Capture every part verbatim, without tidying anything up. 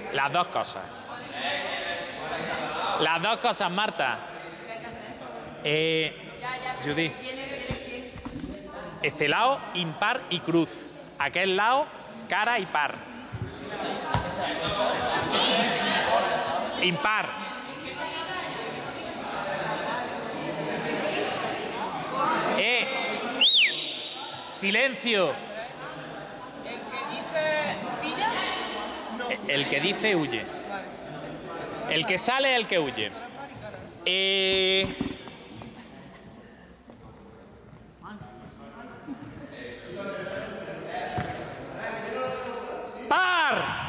Las dos cosas. Las dos cosas, Marta. Eh, Judy. Este lado, impar y cruz. Aquel lado, cara y par. Impar. Eh. Silencio. El que dice pilla, no. El que dice huye. El que sale es el que huye. Eh... ¡Par!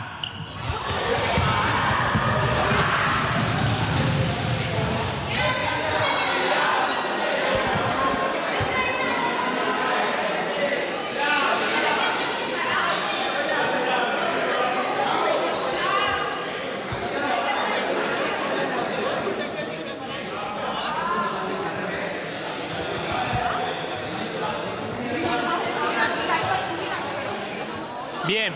Bien.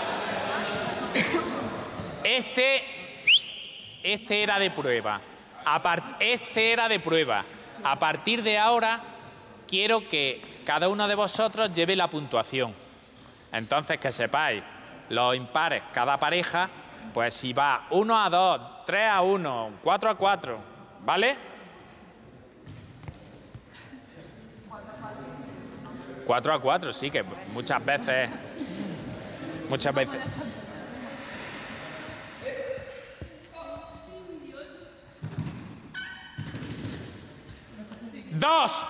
Este, este era de prueba. Este era de prueba. A partir de ahora, quiero que cada uno de vosotros lleve la puntuación. Entonces, que sepáis, los impares, cada pareja, pues si va uno a dos, tres a uno, cuatro a cuatro, ¿vale? cuatro a cuatro, sí, que muchas veces... Muchas veces. Dos.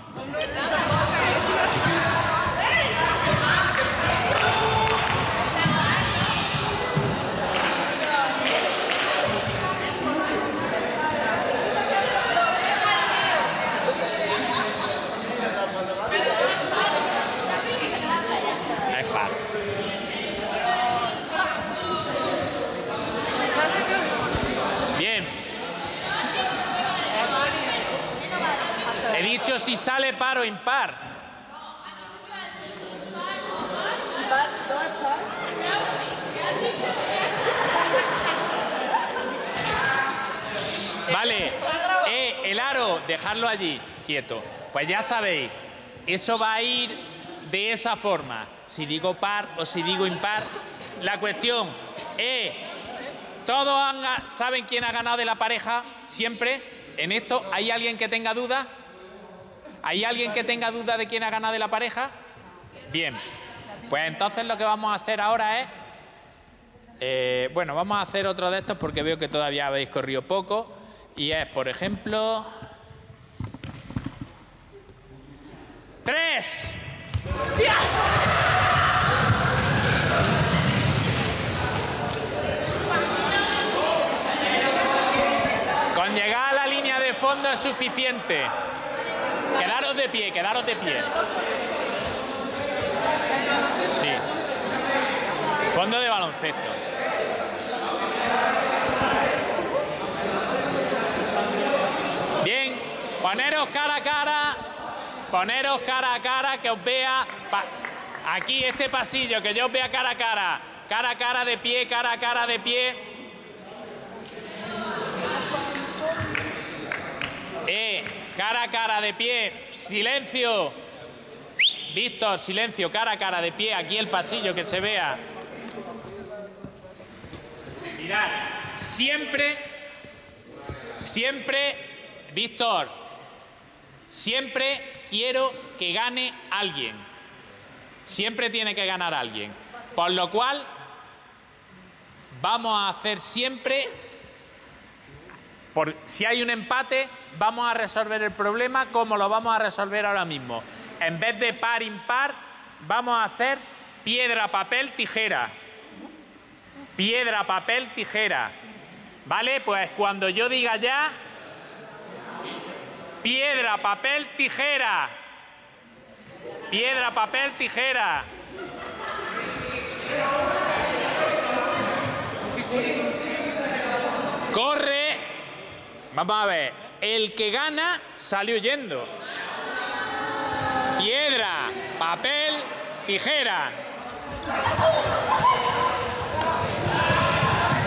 Es par. Bien. He dicho si sale par o impar. Vale. Eh, el aro, dejarlo allí, quieto. Pues ya sabéis, eso va a ir de esa forma. Si digo par o si digo impar. La cuestión es... ¿Todos han, saben quién ha ganado de la pareja siempre en esto? ¿Hay alguien que tenga duda? ¿Hay alguien que tenga duda de quién ha ganado de la pareja? Bien. Pues entonces lo que vamos a hacer ahora es... Eh, bueno, vamos a hacer otro de estos porque veo que todavía habéis corrido poco. Y es, por ejemplo... ¡Tres! Con llegar a la línea de fondo es suficiente. Quedaros de pie, quedaros de pie. Sí. Fondo de baloncesto. Bien, poneros cara a cara. Poneros cara a cara, que os vea. Aquí, este pasillo, que yo os vea cara a cara. Cara a cara de pie, cara a cara de pie. Eh, cara a cara de pie, silencio. Víctor, silencio, cara a cara de pie, aquí el pasillo, que se vea. Mirad, siempre, siempre, Víctor, siempre quiero que gane alguien. Siempre tiene que ganar alguien. Por lo cual, vamos a hacer siempre, por, si hay un empate, vamos a resolver el problema como lo vamos a resolver ahora mismo. En vez de par impar, vamos a hacer piedra, papel, tijera. Piedra, papel, tijera. ¿Vale? Pues cuando yo diga ya, piedra, papel, tijera. Piedra, papel, tijera. Corre. Vamos a ver. El que gana sale huyendo. Piedra, papel, tijera.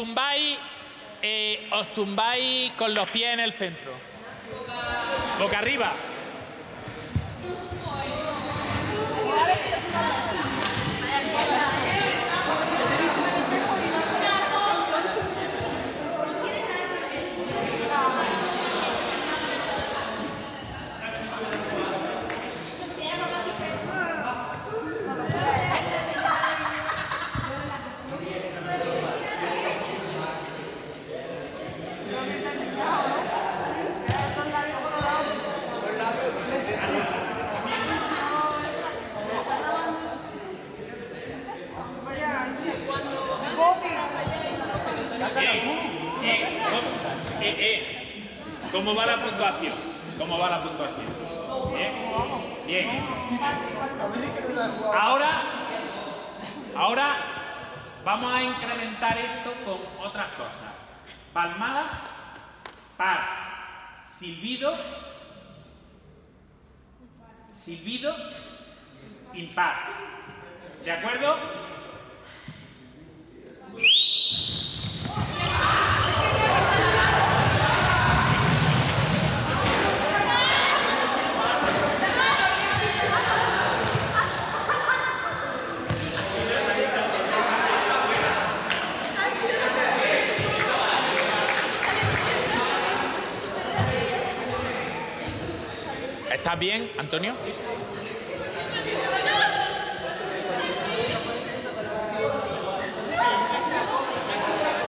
tumbáis, eh, os tumbáis con los pies en el centro. Boca arriba. Eh, eh. ¿Cómo va la puntuación? ¿Cómo va la puntuación? Bien, bien. Ahora, ahora vamos a incrementar esto con otras cosas. Palmada, par, silbido, silbido, impar. ¿De acuerdo? ¿Estás bien, Antonio?